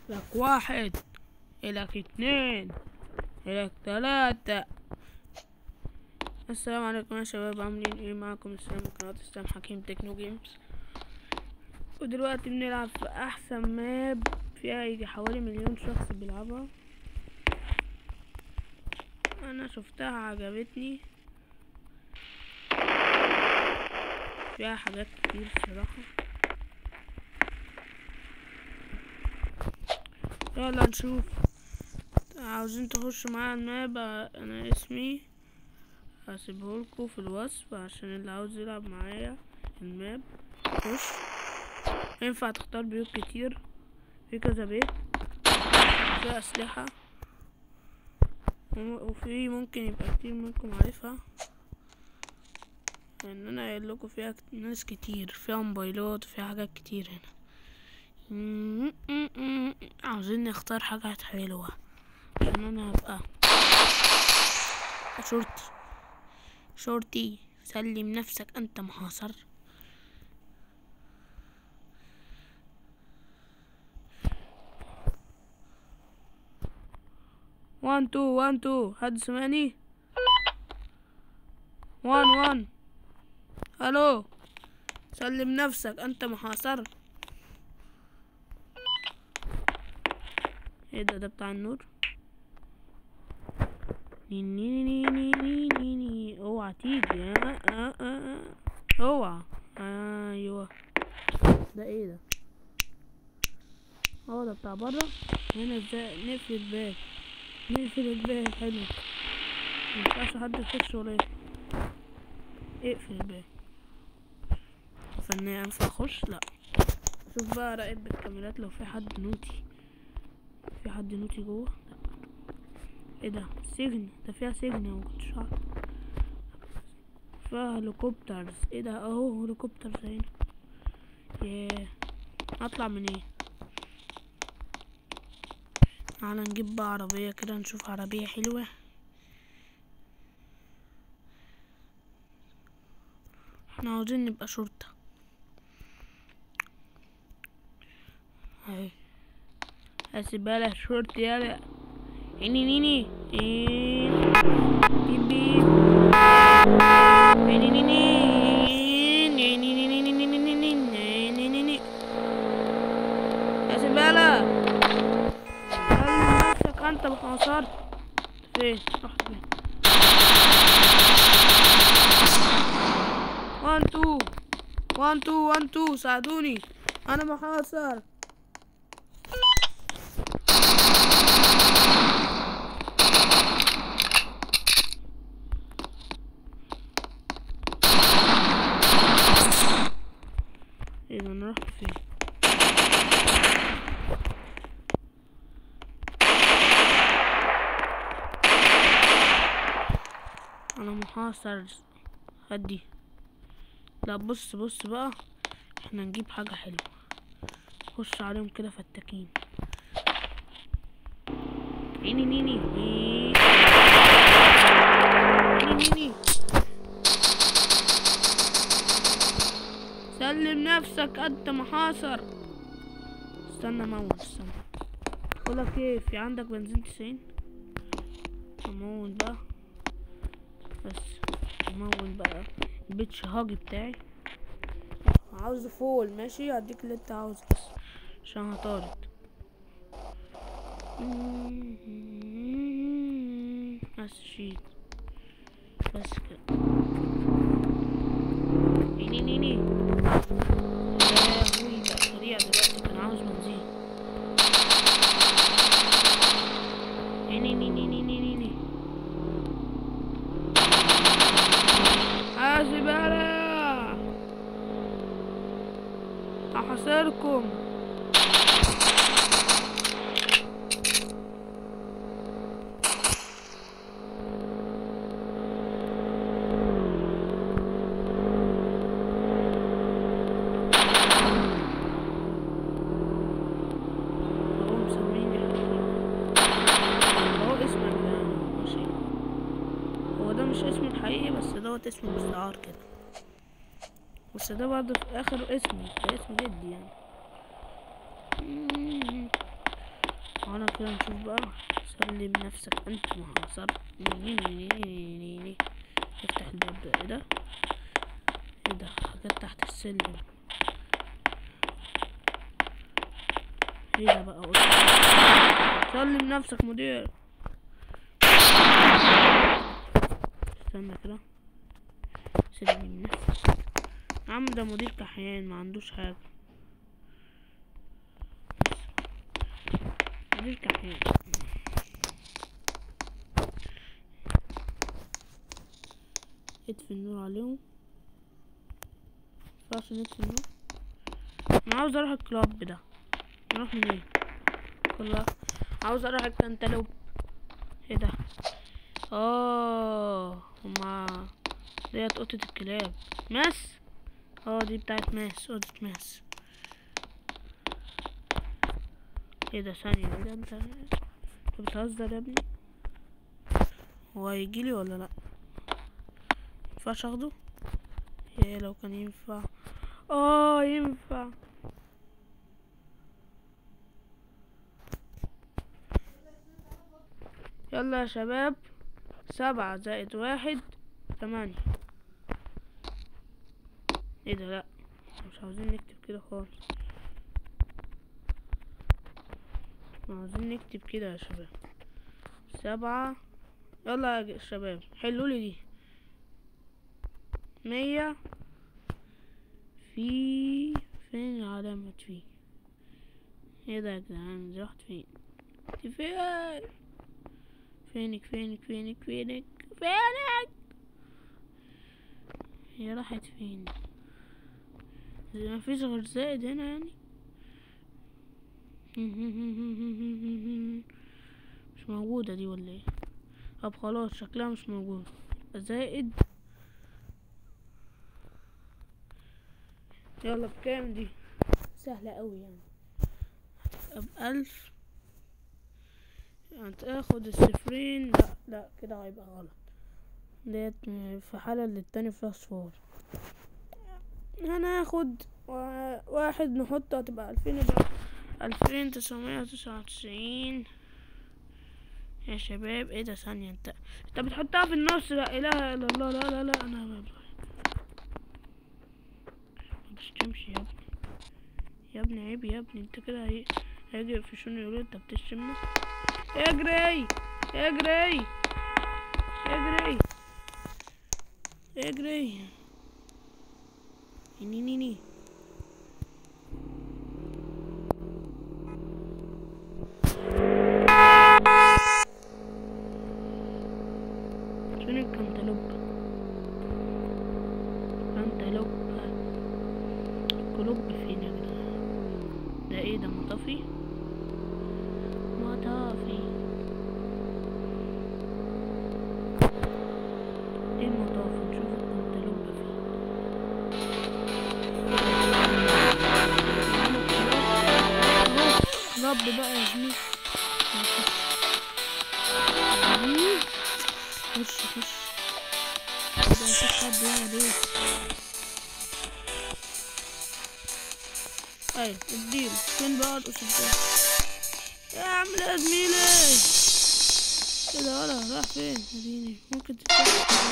لك 1 لك 2 لك 3. السلام عليكم يا شباب، عاملين ايه؟ معكم اسلام من قناة اسلام حكيم تكنو جيمز. ودلوقتي بنلعب في احسن ماب فيها يجي حوالي 1,000,000 شخص بيلعبها. انا شفتها عجبتني، فيها حاجات كتير الصراحة. يلا نشوف. عاوزين تخشوا معايا الماب، انا اسمي هسيبهولكوا في الوصف عشان اللي عاوز يلعب معايا الماب خش. ينفع تختار بيوت كتير، في كذا بيت، في اسلحة، وفي ممكن يبقى كتير منكم عارفها، ان انا قايل لكم فيها ناس كتير، فيها موبايلات وفيها حاجات كتير هنا. عاوزين نختار حاجات حلوة عشان انا هبقى شرطي. سلم نفسك انت محاصر. وان تو حد سمعني؟ 1 الو، سلم نفسك انت محاصر. ايه ده بتاع النور. ني اوعى تيجي. اوعى. ايوه، ده ايه ده؟ ده بتاع برا. هنا ازاي نقفل الباب؟ حلو، مينفعش حد يخش ولا اقفل الباب. فنان ينفع اخش؟ لا. شوف بقى، راقب بالكاميرات لو في حد نوتي. جوه؟ لا. ايه ده؟ سجن؟ ده فيها سجن، انا مكنتش اعرف. فيها هليكوبترز. ايه ده؟ اهو هليكوبترز هنا. ياه، اطلع من ايه؟ تعالى نجيب بقى عربية كده، نشوف عربية حلوة. احنا عاوزين نبقى شرطة اهي. هسيبها لك شرطة. يلا نيني بيب بيب. هسيبها لك. نفسك انت بخسرت. فين رحت فين؟ 1 2 ساعدوني، انا محاصر. ايه ده؟ انا رحت فين؟ انا محاصر. هدي. لا بص بقى، احنا نجيب حاجة حلوة. خش عليهم كده فتاكين. نيني سلم نفسك انت محاصر. استنى موت. بقولك ايه، في عندك بنزين 90؟ اموت بقى. بس اموت بقى البيتش هاجي بتاعي. عاوزه فول، ماشي هديك اللي انت عاوزه بس عشان هطارد. بس شيل بس كده. نيني يا ابوي بقى سريع دلوقتي، كان عاوز بنزين. نيني زبالة، هحاصركم. مش اسمي الحقيقي، بس دوت اسمي مستعار كده. بس ده برضه في اخر اسمي، ده اسم جدي يعني. تعالى كده نشوف بقى. سلم نفسك انت محاصر. افتح الباب ده. ايه ده؟ ايه ده؟ حاجات تحت السلم. ايه ده بقى؟ قلت سلم نفسك مدير. استنى كده. سلم نفسك يا عم، ده مدير كحيان ما عندوش حاجة. مدير كحيان. اطفي النور عليهم. مينفعش نطفي النور. انا عاوز اروح الكلاب ده. نروح منين؟ كلها عاوز اروح الكنتالوب. ايه ده؟ هما ديت قطة الكلاب. ماس. دي بتاعت ماس. اوضة ماس. ايه ده؟ ثانية. ايه ده؟ انت بتهزر يا ابني؟ هو هيجيلي ولا لا؟ مينفعش اخده؟ ايه لو كان ينفع؟ ينفع. يلا يا شباب. 7 زائد 1 8. ايه ده؟ لا مش عاوزين نكتب كده خالص. عاوزين نكتب كده يا شباب. 7. يلا يا شباب حلولي دي. 100 فين علامة في؟ ايه ده يا جدعان؟ دي راحت فين؟ دي فين؟ فينك هي راحت فين؟ مفيش غير زائد هنا يعني. مش موجودة دي ولا ايه؟ طب خلاص شكلها مش موجودة. زائد. يلا بكام دي؟ سهلة اوي يعني. هتبقى ب1000. هتاخد الصفرين. لا كده هيبقى غلط. ديت في حالة اللي التاني فيها صفار. هناخد 1 نحطه هتبقى 2000. يبقى 2999 يا شباب. ايه ده؟ ثانية. انت بتحطها في النص. لا اله الا الله. لا انا ما بشتمش يا ابني عيب يا ابني. انت كده هيجي يقفشوني يقولوا انت بتشتمنا. اجري اجري اجري اجري. نيني فين الكنتالوب؟ كلوب فين يا جدعان؟ ده ايه ده؟ مطفي. ايه المطافي؟ نشوف الكنتالوب فين. كلوب بقى يا زميلي. خش ده مفيش حد هنا ليه؟ ايوه اديله. فين بقى الاسود يا عم يا زميلي؟ ايه ده؟ ولا راح فين؟ اديني ممكن تتفتح.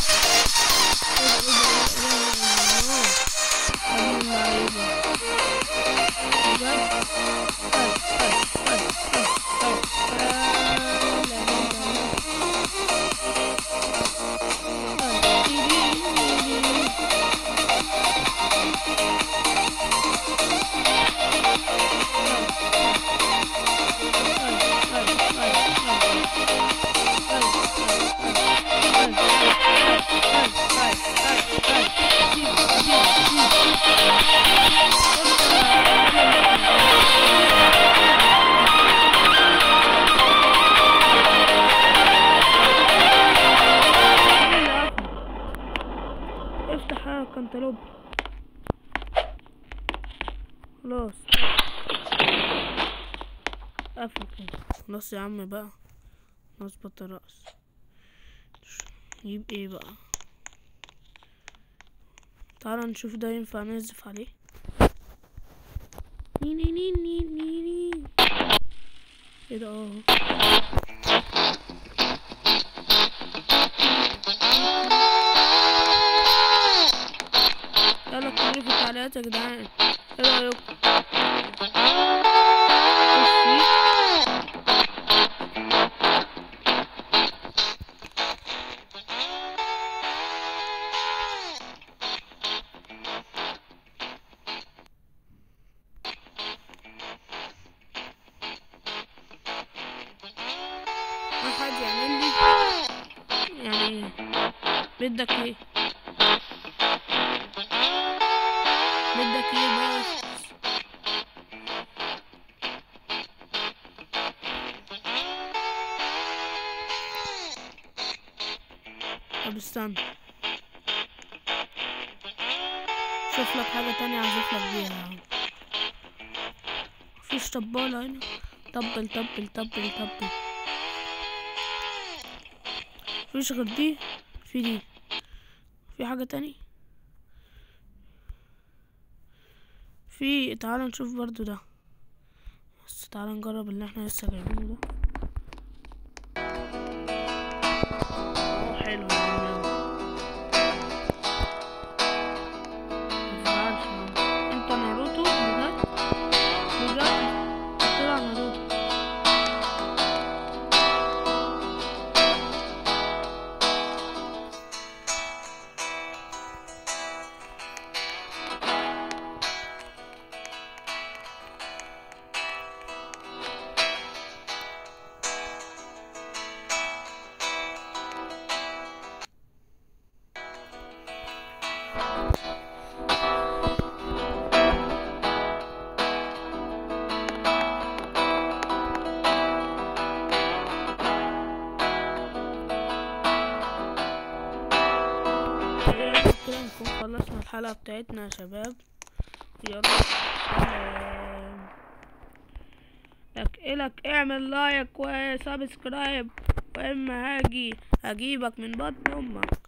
افتح يا كنتالوب. خلاص قفل كده. خلاص يا عم بقى نظبط الرأس. نجيب ايه بقى؟ تعالى نشوف ده ينفع ننزف عليه. ايه ده؟ يلا اكتبولي في التعليقات يا جدعان ايه رايكم؟ واحد يعمل لي يعني بدك ايه؟ بدك ايه بس؟ طب استنى شوف لك حاجة تانية اعزف لك بيها يا عم. مفيش طبالة هنا. طبل طبل طبل طبل. مفيش غير دي. في دي. في حاجة تاني. تعال نشوف برضو ده. بس تعال نجرب اللي احنا لسه جايبينه ده. حلو يا عم. متزعلش انت ناروتو بجد طلع ناروتو. كده نكون خلصنا الحلقة بتاعتنا يا شباب. يلا لك اعمل لايك وسبسكرايب واما هاجي اجيبك من بطن امك.